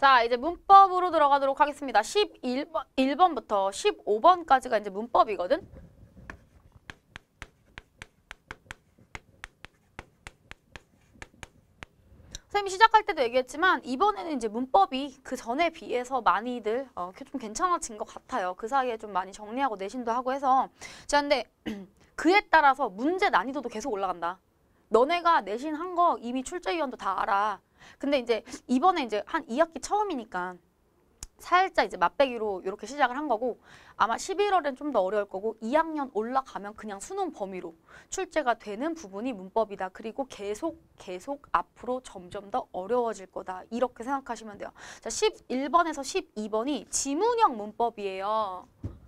자, 이제 문법으로 들어가도록 하겠습니다. 1번부터 15번까지가 이제 문법이거든. 선생님이 시작할 때도 얘기했지만 이번에는 이제 문법이 그 전에 비해서 많이들 좀 괜찮아진 것 같아요. 그 사이에 좀 많이 정리하고 내신도 하고 해서. 자, 근데 그에 따라서 문제 난이도도 계속 올라간다. 너네가 내신한 거 이미 출제위원도 다 알아. 근데 이제 이번에 이제 한 2학기 처음이니까 살짝 이제 맛배기로 이렇게 시작을 한 거고 아마 11월엔 좀 더 어려울 거고 2학년 올라가면 그냥 수능 범위로 출제가 되는 부분이 문법이다. 그리고 계속 앞으로 점점 더 어려워질 거다. 이렇게 생각하시면 돼요. 자, 11번에서 12번이 지문형 문법이에요.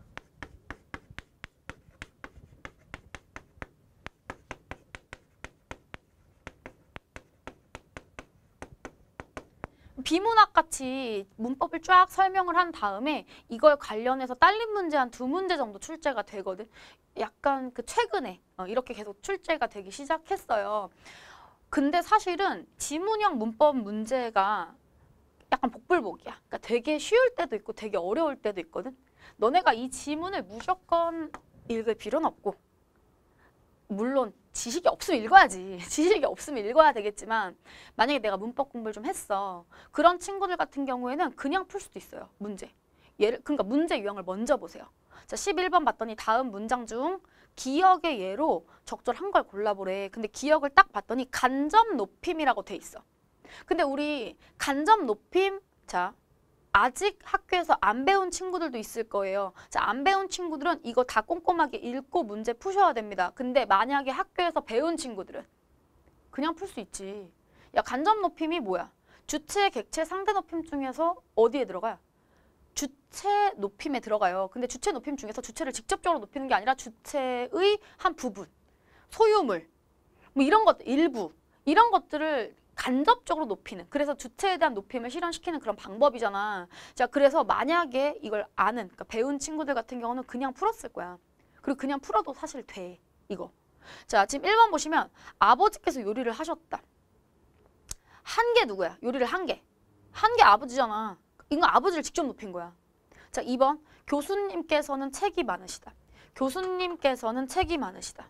비문학같이 문법을 쫙 설명을 한 다음에 이걸 관련해서 딸린 문제 한 2문제 정도 출제가 되거든. 약간 그 최근에 이렇게 계속 출제가 되기 시작했어요. 근데 사실은 지문형 문법 문제가 약간 복불복이야. 그러니까 되게 쉬울 때도 있고 되게 어려울 때도 있거든. 너네가 이 지문을 무조건 읽을 필요는 없고 물론 지식이 없으면 읽어야지. 지식이 없으면 읽어야 되겠지만 만약에 내가 문법 공부를 좀 했어. 그런 친구들 같은 경우에는 그냥 풀 수도 있어요. 문제. 그러니까 문제 유형을 먼저 보세요. 자, 11번 봤더니 다음 문장 중 기억의 예로 적절한 걸 골라보래. 근데 기억을 딱 봤더니 간접 높임이라고 돼 있어. 근데 우리 간접 높임, 자, 아직 학교에서 안 배운 친구들도 있을 거예요. 자, 안 배운 친구들은 이거 다 꼼꼼하게 읽고 문제 푸셔야 됩니다. 근데 만약에 학교에서 배운 친구들은 그냥 풀 수 있지. 야, 간접 높임이 뭐야? 주체, 객체, 상대 높임 중에서 어디에 들어가요? 주체 높임에 들어가요. 근데 주체 높임 중에서 주체를 직접적으로 높이는 게 아니라 주체의 한 부분, 소유물, 뭐 이런 것들, 일부, 이런 것들을 간접적으로 높이는, 그래서 주체에 대한 높임을 실현시키는 그런 방법이잖아. 자, 그래서 만약에 이걸 아는, 그러니까 배운 친구들 같은 경우는 그냥 풀었을 거야. 그리고 그냥 풀어도 사실 돼, 이거. 자, 지금 1번 보시면 아버지께서 요리를 하셨다. 한 개 누구야? 요리를 한 개. 한 개 아버지잖아. 이거 아버지를 직접 높인 거야. 자, 2번 교수님께서는 책이 많으시다. 교수님께서는 책이 많으시다.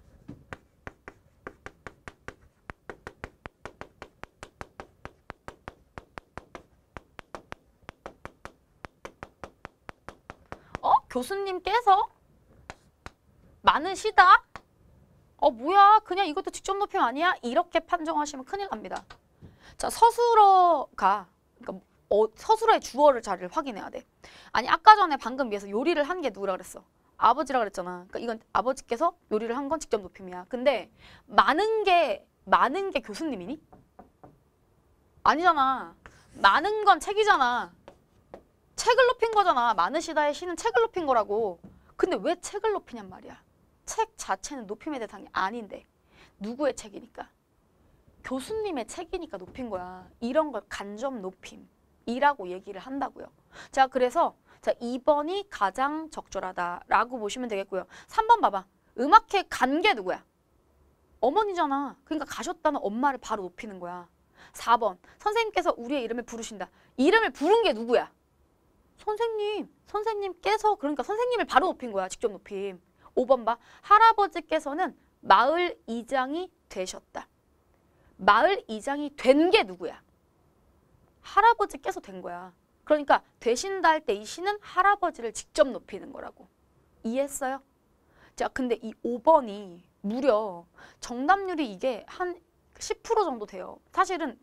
교수님께서 많으시다? 뭐야, 그냥 이것도 직접 높임 아니야? 이렇게 판정하시면 큰일 납니다. 자, 서술어가, 그러니까 서술어의 주어를 잘 확인해야 돼. 아니, 아까 전에 방금 위해서 요리를 한 게 누구라 그랬어? 아버지라 그랬잖아. 그러니까 이건 아버지께서 요리를 한 건 직접 높임이야. 근데 많은 게 교수님이니? 아니잖아. 많은 건 책이잖아. 책을 높인 거잖아. 많으시다의 시는 책을 높인 거라고. 근데 왜 책을 높이냔 말이야. 책 자체는 높임의 대상이 아닌데 누구의 책이니까? 교수님의 책이니까 높인 거야. 이런 걸 간접 높임이라고 얘기를 한다고요. 자, 그래서 자, 2번이 가장 적절하다라고 보시면 되겠고요. 3번 봐봐. 음악회 간 게 누구야? 어머니잖아. 그러니까 가셨다는 엄마를 바로 높이는 거야. 4번 선생님께서 우리의 이름을 부르신다. 이름을 부른 게 누구야? 선생님께서, 그러니까 선생님을 바로 높인 거야. 직접 높임. 5번 봐. 할아버지께서는 마을 이장이 되셨다. 마을 이장이 된 게 누구야? 할아버지께서 된 거야. 그러니까 되신다 할 때 이 시는 할아버지를 직접 높이는 거라고. 이해했어요? 자, 근데 이 5번이 무려 정답률이 이게 한 10% 정도 돼요. 사실은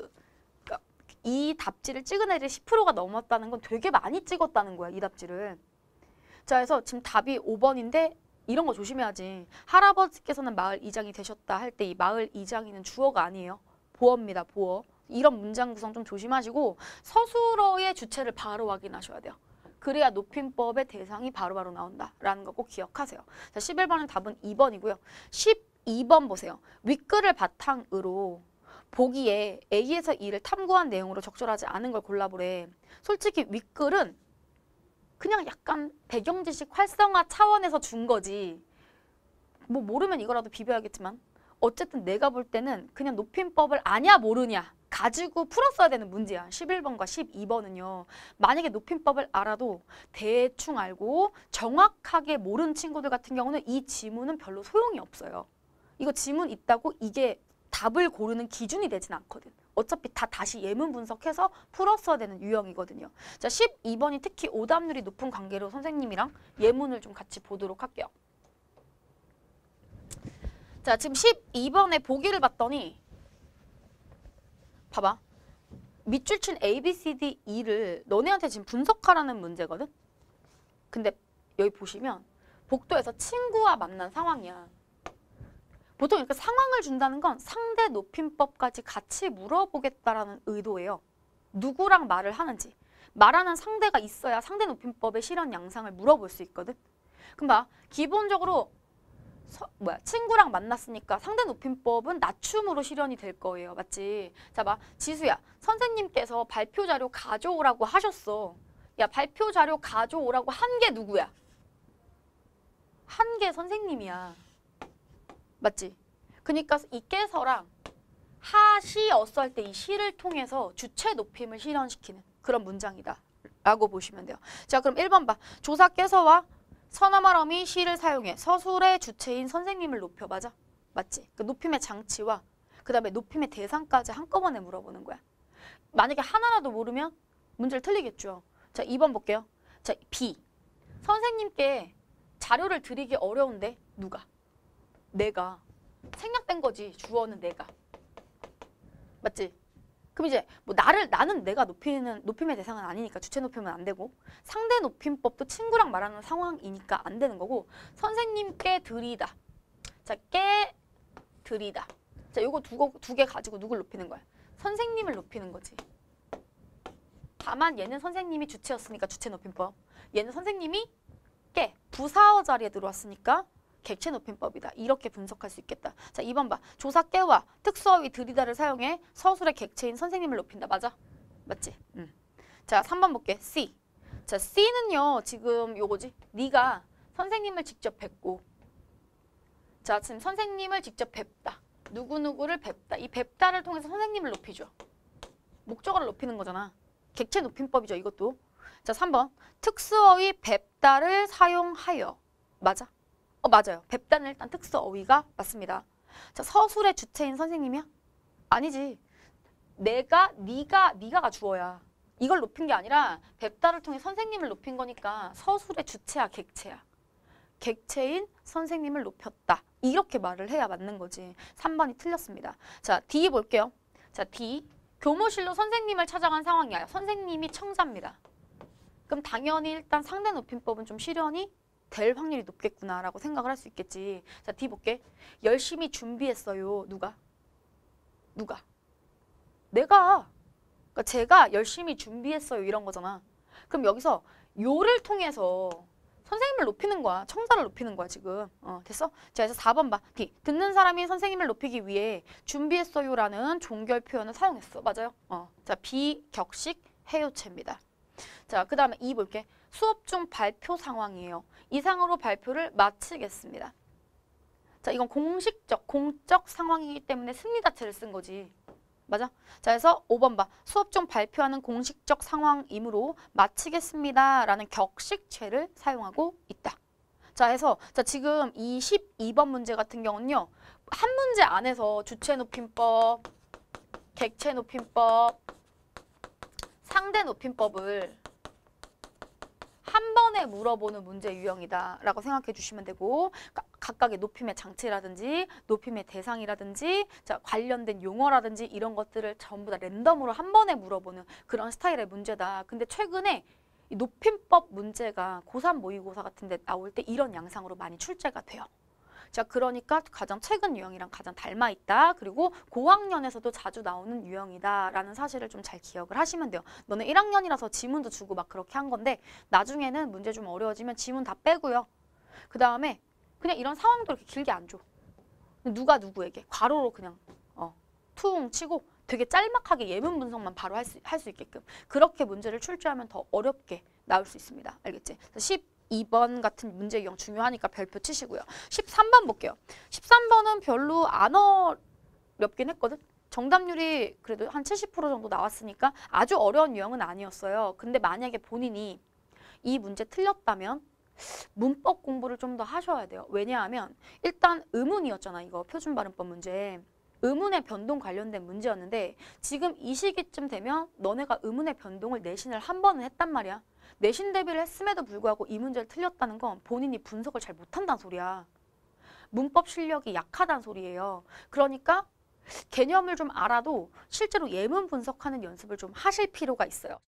이 답지를 찍은 애들이 10%가 넘었다는 건 되게 많이 찍었다는 거야, 이 답지를. 자, 그래서 지금 답이 5번인데 이런 거 조심해야지. 할아버지께서는 마을 이장이 되셨다 할 때 이 마을 이장이는 주어가 아니에요. 보어입니다, 보어. 이런 문장 구성 좀 조심하시고 서술어의 주체를 바로 확인하셔야 돼요. 그래야 높임법의 대상이 바로바로 나온다라는 거 꼭 기억하세요. 자, 11번은 답은 2번이고요. 12번 보세요. 윗글을 바탕으로 보기에 A에서 E를 탐구한 내용으로 적절하지 않은 걸 골라보래. 솔직히 윗글은 그냥 약간 배경지식 활성화 차원에서 준 거지. 뭐 모르면 이거라도 비벼야겠지만 어쨌든 내가 볼 때는 그냥 높임법을 아냐 모르냐 가지고 풀었어야 되는 문제야. 11번과 12번은요. 만약에 높임법을 알아도 대충 알고 정확하게 모르는 친구들 같은 경우는 이 지문은 별로 소용이 없어요. 이거 지문 있다고 이게 답을 고르는 기준이 되진 않거든. 어차피 다 다시 예문 분석해서 풀었어야 되는 유형이거든요. 자, 12번이 특히 오답률이 높은 관계로 선생님이랑 예문을 좀 같이 보도록 할게요. 자, 지금 12번에 보기를 봤더니 봐봐. 밑줄 친 A, B, C, D, E를 너네한테 지금 분석하라는 문제거든? 근데 여기 보시면 복도에서 친구와 만난 상황이야. 보통 이렇게 상황을 준다는 건 상대 높임법까지 같이 물어보겠다라는 의도예요. 누구랑 말을 하는지. 말하는 상대가 있어야 상대 높임법의 실현 양상을 물어볼 수 있거든. 그럼 봐. 기본적으로 친구랑 만났으니까 상대 높임법은 낮춤으로 실현이 될 거예요. 맞지? 자, 봐. 지수야. 선생님께서 발표 자료 가져오라고 하셨어. 야, 발표 자료 가져오라고 한 게 누구야? 한 게 선생님이야. 맞지? 그러니까 이 깨서랑 하시었어 할 때 이 시를 통해서 주체 높임을 실현시키는 그런 문장이다 라고 보시면 돼요. 자, 그럼 1번 봐. 조사 깨서와 서너말어미 시를 사용해 서술의 주체인 선생님을 높여. 맞아? 맞지? 그 높임의 장치와 그 다음에 높임의 대상까지 한꺼번에 물어보는 거야. 만약에 하나라도 모르면 문제를 틀리겠죠. 자, 2번 볼게요. 자, B. 선생님께 자료를 드리기 어려운데 누가? 내가. 생략된 거지. 주어는 내가. 맞지? 그럼 이제 뭐 나는 내가 높임의 대상은 아니니까 주체 높이면 안 되고 상대 높임법도 친구랑 말하는 상황이니까 안 되는 거고 선생님께 드리다. 자, 깨 드리다. 자, 요거 두 개 가지고 누굴 높이는 거야? 선생님을 높이는 거지. 다만 얘는 선생님이 주체였으니까 주체 높임법. 얘는 선생님이 깨 부사어 자리에 들어왔으니까 객체 높임법이다. 이렇게 분석할 수 있겠다. 자, 2번 봐. 조사 깨와 특수어휘 들이다를 사용해 서술의 객체인 선생님을 높인다. 맞아? 맞지? 자, 3번 볼게. C. 자, C는요. 지금 요거지. 네가 선생님을 직접 뵙고 자, 지금 선생님을 직접 뵙다. 누구누구를 뵙다. 이 뵙다를 통해서 선생님을 높이죠. 목적어를 높이는 거잖아. 객체 높임법이죠. 이것도. 자, 3번. 특수어휘 뵙다를 사용하여. 맞아? 맞아요. 뵙다는 일단 특수 어휘가 맞습니다. 자, 서술의 주체인 선생님이야? 아니지. 네가가 주어야. 이걸 높인 게 아니라 뵙다를 통해 선생님을 높인 거니까 서술의 주체야, 객체야. 객체인 선생님을 높였다. 이렇게 말을 해야 맞는 거지. 3번이 틀렸습니다. 자, D 볼게요. 자, D. 교무실로 선생님을 찾아간 상황이야. 선생님이 청자입니다. 그럼 당연히 일단 상대 높임법은 좀 실현이 될 확률이 높겠구나라고 생각을 할 수 있겠지. 자, D 볼게. 열심히 준비했어요. 누가? 내가. 그러니까 제가 열심히 준비했어요. 이런 거잖아. 그럼 여기서 요를 통해서 선생님을 높이는 거야. 청자를 높이는 거야, 지금. 됐어? 자, 그래서 4번 봐. D. 듣는 사람이 선생님을 높이기 위해 준비했어요라는 종결 표현을 사용했어. 맞아요? 자, 비격식 해요체입니다. 자, 그 다음에 2 볼게. 수업 중 발표 상황이에요. 이상으로 발표를 마치겠습니다. 자, 이건 공적 상황이기 때문에 승리자체를 쓴 거지. 맞아? 자, 그래서 5번 봐. 수업 중 발표하는 공식적 상황이므로 마치겠습니다. 라는 격식체를 사용하고 있다. 자, 해서 지금 이 12번 문제 같은 경우는요. 한 문제 안에서 주체 높임법, 객체 높임법, 상대 높임법을 한 번에 물어보는 문제 유형이다 라고 생각해 주시면 되고 각각의 높임의 장치라든지 높임의 대상이라든지 자, 관련된 용어라든지 이런 것들을 전부 다 랜덤으로 한 번에 물어보는 그런 스타일의 문제다. 근데 최근에 이 높임법 문제가 고3 모의고사 같은 데 나올 때 이런 양상으로 많이 출제가 돼요. 자, 그러니까 가장 최근 유형이랑 가장 닮아있다. 그리고 고학년에서도 자주 나오는 유형이다 라는 사실을 좀 잘 기억을 하시면 돼요. 너네 1학년이라서 지문도 주고 막 그렇게 한 건데 나중에는 문제 좀 어려워지면 지문 다 빼고요. 그 다음에 그냥 이런 상황도 이렇게 길게 안 줘. 누가 누구에게 괄호로 그냥 퉁 치고 되게 짤막하게 예문 분석만 바로 할 수 있게끔 그렇게 문제를 출제하면 더 어렵게 나올 수 있습니다. 알겠지? 12번 같은 문제 유형 중요하니까 별표 치시고요. 13번 볼게요. 13번은 별로 안 어렵긴 했거든. 정답률이 그래도 한 70% 정도 나왔으니까 아주 어려운 유형은 아니었어요. 근데 만약에 본인이 이 문제 틀렸다면 문법 공부를 좀 더 하셔야 돼요. 왜냐하면 일단 의문이었잖아. 이거 표준발음법 문제. 의문의 변동 관련된 문제였는데 지금 이 시기쯤 되면 너네가 의문의 변동을 내신을 한 번은 했단 말이야. 내신 대비를 했음에도 불구하고 이 문제를 틀렸다는 건 본인이 분석을 잘 못한다는 소리야. 문법 실력이 약하다는 소리예요. 그러니까 개념을 좀 알아도 실제로 예문 분석하는 연습을 좀 하실 필요가 있어요.